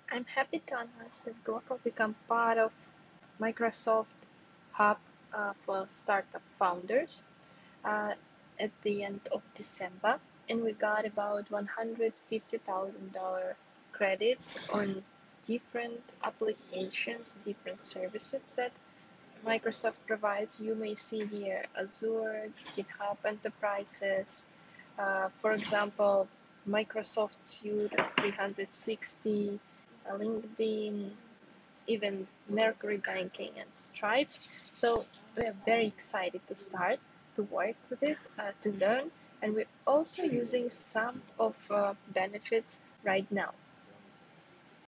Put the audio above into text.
I'm happy to announce that Glocal become part of Microsoft Hub for Startup Founders uh, at the end of December, and we got about $150,000 credits on different applications, different services that Microsoft provides. You may see here Azure, GitHub Enterprises, for example, Microsoft Suite 360, LinkedIn, even Mercury Banking and Stripe. So we are very excited to start to work with it, to learn, and we're also using some of benefits right now.